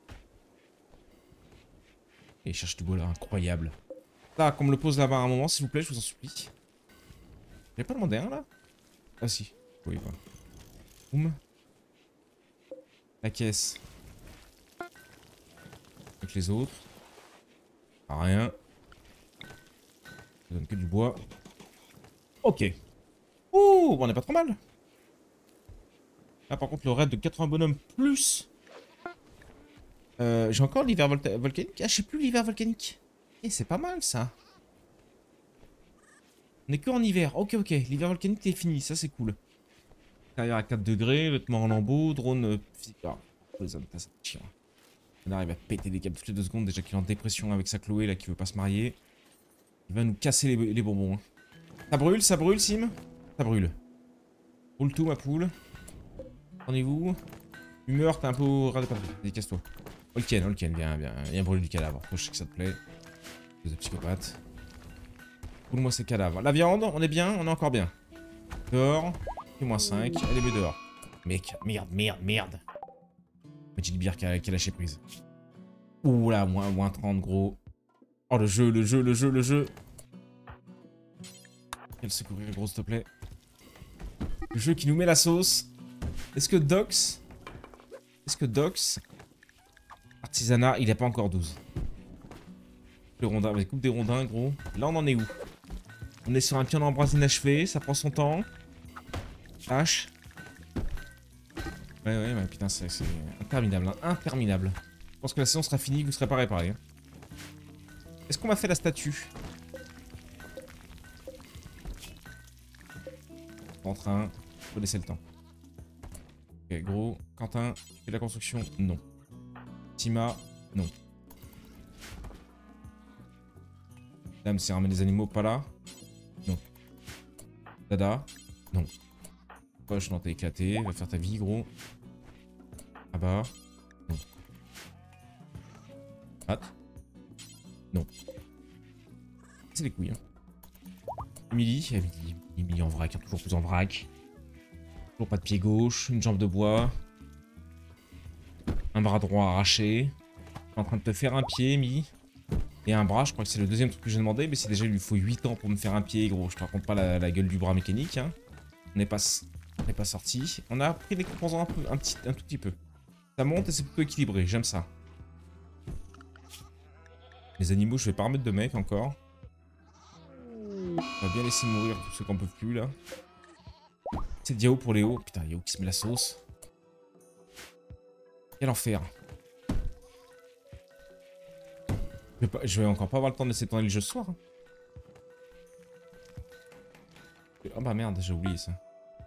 Et cherche du bois là, incroyable. Là, qu'on me le pose là-bas à un moment, s'il vous plaît, je vous en supplie. J'avais pas demandé un là? Ah si. Oui, bah. Boum. La caisse. Avec les autres. Ah, rien. Ça donne que du bois. Ok. Ouh, on est pas trop mal. Là, par contre, le raid de 80 bonhommes plus... j'ai encore l'hiver volcanique. Ah, je sais plus l'hiver volcanique. Eh, c'est pas mal, ça. On est que en hiver. Ok. L'hiver volcanique est fini. Ça, c'est cool. Carrière à 4 degrés, vêtements en lambeaux, drone physique. Ah, les hommes, ça te tire. On arrive à péter des câbles toutes les 2 secondes. Déjà qu'il est en dépression avec sa Chloé, là, qui veut pas se marier. Il va nous casser les bonbons. Hein. Ça brûle, Sim. Ça brûle. Roule tout, ma poule. Prenez-vous. Humeur, t'es un peu au ras de patrie. Vas-y, casse-toi. Holken, viens brûler du cadavre. Je sais que ça te plaît. Des psychopathes. Roule-moi ces cadavres. La viande, on est bien, on est encore bien. Dehors. Et moins 5. Elle est mieux dehors. Mec, merde, merde, merde. Petite bière qui a lâché prise. Ouh là, moins 30, gros. Oh, le jeu, le jeu, le jeu, le jeu. Quel secourir, gros, s'il te plaît. Le jeu qui nous met la sauce. Est-ce que Dox... Artisanat, il a pas encore 12. Le rondin, vas-y, coupe des rondins, gros. Là, on en est où? On est sur un pion d'embrase inachevé, ça prend son temps. H. Ouais, mais putain, c'est interminable, hein, interminable. Je pense que la saison sera finie, vous serez pas réparé. Hein. Est-ce qu'on m'a fait la statue? En train, faut laisser le temps. Ok, gros. Quentin, tu fais de la construction? Non. Tima, non. Dame, c'est ramener des animaux, pas là. Non. Dada, non. Poche, non, t'es éclaté. Va faire ta vie, gros. Ah bah. Non. Pat. Non. C'est les couilles, hein. Emily en vrac, hein, toujours plus en vrac. Toujours pas de pied gauche, une jambe de bois. Un bras droit arraché. Je suis en train de te faire un pied, Emily. Et un bras, je crois que c'est le deuxième truc que j'ai demandé, mais c'est déjà, il lui faut 8 ans pour me faire un pied, gros. Je te raconte pas la gueule du bras mécanique, hein. On n'est pas sorti. On a pris des composants un tout petit peu. Ça monte et c'est plutôt équilibré, j'aime ça. Les animaux, je vais pas remettre de mecs encore. On va bien laisser mourir tous ceux qu'on peut plus, là. C'est Diao pour Léo. Putain, Yao qui se met la sauce. Quel enfer. Je vais encore pas avoir le temps de laisser tourner le jeu ce soir. Hein. Ah bah merde, j'ai oublié ça.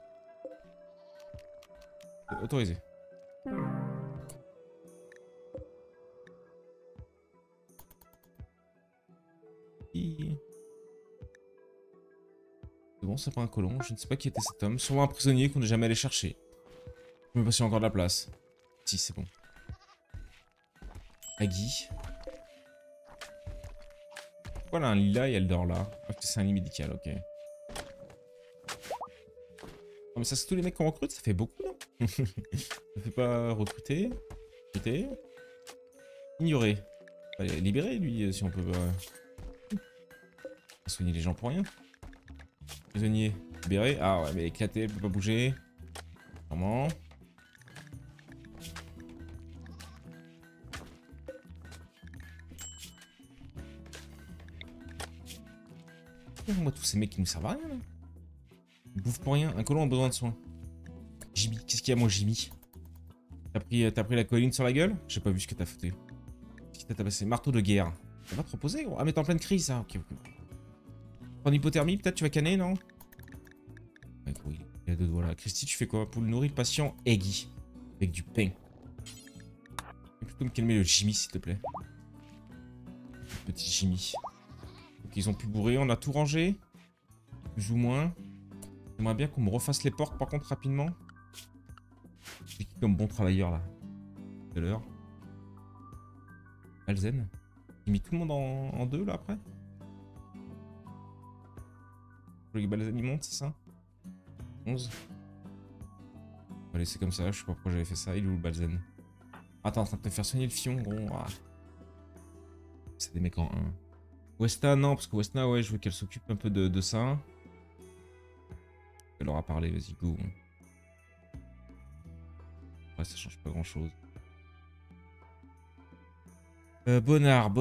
Autorisé. C'est bon, c'est pas un colon. Je ne sais pas qui était cet homme. Sûrement un prisonnier qu'on n'est jamais allé chercher. Je me pas si encore de la place. Si, c'est bon. Agui. Voilà, un lilas et elle dort là. Ok, c'est un lit médical, ok. Non, mais ça, c'est tous les mecs qu'on recrute, ça fait beaucoup, non? Ça fait pas recruter. Recruter. Ignorer. Allez, libérer, lui, si on peut pas. Soigner les gens pour rien. Prisonnier, libéré. Ah ouais, mais éclaté, elle peut pas bouger. Comment? Moi, tous ces mecs qui nous servent à rien, là. Ils bouffent pour rien. Un colon a besoin de soins. Jimmy, qu'est-ce qu'il y a, moi, Jimmy? T'as pris la colline sur la gueule? J'ai pas vu ce que t'as foutu. Qu'est-ce que t'as passé? Marteau de guerre. Ça va te reposer, gros? Ah, mais t'es en pleine crise, ça. Ok. En hypothermie, peut-être, tu vas canner, non? Ouais, gros, il a deux doigts là. Christy, tu fais quoi? Pour le nourrir le patient Eggy. Avec du pain. Et plutôt me calmer le Jimmy, s'il te plaît. Petit Jimmy. Ok, ils ont pu bourrer, on a tout rangé. Plus ou moins. J'aimerais bien qu'on me refasse les portes, par contre, rapidement. C'est qui comme bon travailleur, là? Tout à l'heure. Balzen. Il met tout le monde en deux, là, après? Le Balzen, il monte, c'est ça? 11. On va laisser comme ça, je sais pas pourquoi j'avais fait ça. Il est où, le Balzen? Attends, en train de te faire soigner le fion, gros. Ah. C'est des mecs en 1. Westa, non, parce que Westa, ouais, je veux qu'elle s'occupe un peu de ça. Elle leur a parlé, vas-y, go. Ouais, ça change pas grand-chose. Bonnard.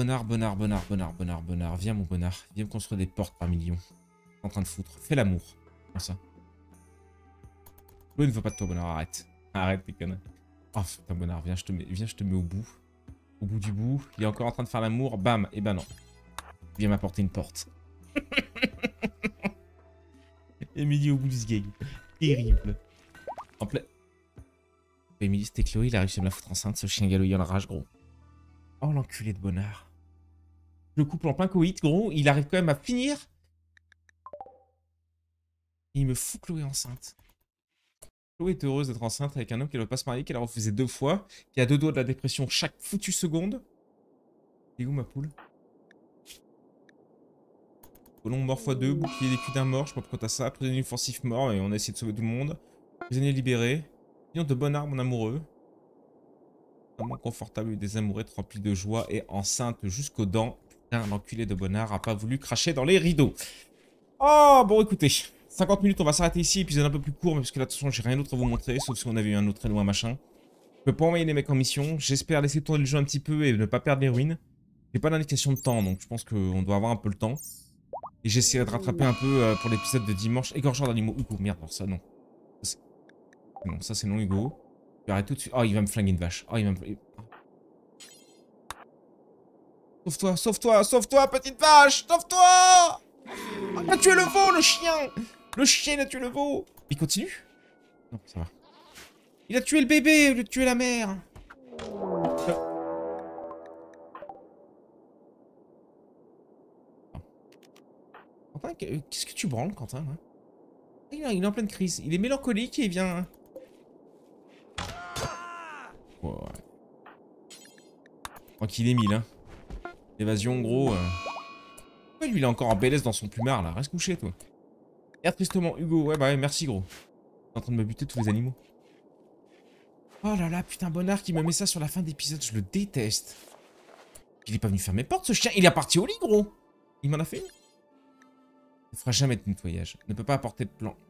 Viens, mon bonnard. Viens me construire des portes par millions. T'es en train de foutre. Fais l'amour. Comment ça? L'eau ne veut pas de toi, bonnard. Arrête. Arrête, tes connes. Oh, putain, bonnard. Viens, je te mets au bout. Au bout du bout. Il est encore en train de faire l'amour. Bam. Et ben non. Viens m'apporter une porte. Emily au bout du game. Terrible. En plein... Emily, c'était Chloé, il a réussi à me la foutre enceinte, ce chien galoyant la rage, gros. Oh, l'enculé de bonnard. Le couple en plein coït, gros, il arrive quand même à finir. Et il me fout Chloé enceinte. Chloé est heureuse d'être enceinte avec un homme qui ne veut pas se marier, qu'elle a refusé 2 fois, qui a 2 doigts de la dépression chaque foutue seconde. T'es où, ma poule? Colon mort x2, bouclier des culs d'un mort, je sais pas pourquoi t'as ça. Prisonnier offensif mort, et on a essayé de sauver tout le monde. Prisonnier libéré. Client de bonne arme, mon amoureux. Vraiment confortable, des amourettes remplis de joie et enceinte jusqu'aux dents. Putain, l'enculé de Bonnard a pas voulu cracher dans les rideaux. Oh, bon, écoutez. 50 minutes, on va s'arrêter ici. Épisode un peu plus court, mais parce que là, de toute façon, j'ai rien d'autre à vous montrer, sauf si on avait eu un autre traîneau, un machin. Je peux pas envoyer les mecs en mission. J'espère laisser tourner le jeu un petit peu et ne pas perdre les ruines. J'ai pas d'indication de temps, donc je pense qu'on doit avoir un peu le temps. Et j'essaierai de rattraper un peu pour l'épisode de dimanche. Égorgeur d'animaux. Hugo, merde, alors ça, non. Non, ça, c'est non, Hugo. J'arrête tout de suite. Oh, il va me flinguer une vache. Oh, il va me... Sauve-toi, sauve-toi, sauve-toi, petite vache! Sauve-toi! Il a tué le veau, le chien! Le chien a tué le veau! Il continue? Non, ça va. Il a tué le bébé au lieu de tuer la mère! Quentin, qu'est-ce que tu branles, Quentin? Hein? Il est en pleine crise. Il est mélancolique et il vient... Ouais. Tranquille, Emile, hein. Évasion, gros. Pourquoi lui, il est encore en BLS dans son plumard, là? Reste couché, toi. Air tristement, Hugo. Ouais, bah ouais, merci, gros. T'es en train de me buter tous les animaux. Oh là là, putain, Bonnard qui me met ça sur la fin d'épisode. Je le déteste. Il est pas venu faire mes portes, ce chien. Il est parti au lit, gros. Il m'en a fait une. Il ne fera jamais de nettoyage. Ne peut pas apporter de plan.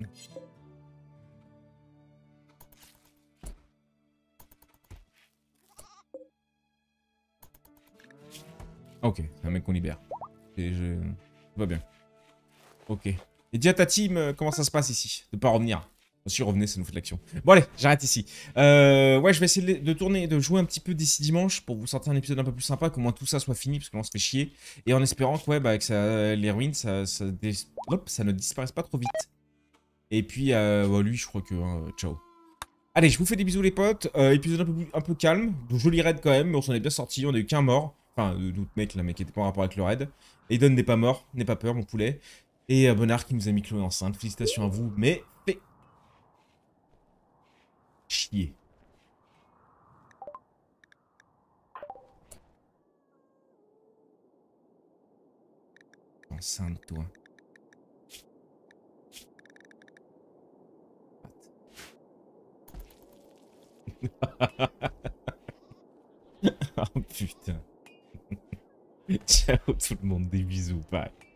Ok, c'est un mec qu'on libère. Et je... Tout va bien. Ok. Et dis à ta team comment ça se passe ici. De pas revenir. Si revenez, ça nous fait de l'action. Bon allez, j'arrête ici. Ouais, je vais essayer de tourner, de jouer un petit peu d'ici dimanche pour vous sortir un épisode un peu plus sympa, qu'au moins tout ça soit fini, parce que là on se fait chier. Et en espérant que, ouais, bah, avec les ruines, hop, ça ne disparaisse pas trop vite. Et puis, bah, lui, je crois que... ciao. Allez, je vous fais des bisous les potes. Épisode un peu calme, de joli raid quand même, mais on s'en est bien sorti, on a eu qu'un mort. Enfin, d'autres mecs là, mais qui étaient pas en rapport avec le raid. Aiden n'est pas mort, n'aie pas peur mon poulet. Et Bonnard qui nous a mis Chloé enceinte, félicitations à vous, mais fait chier. Enceinte toi. Oh putain. Ciao tout le monde, des bisous, bye.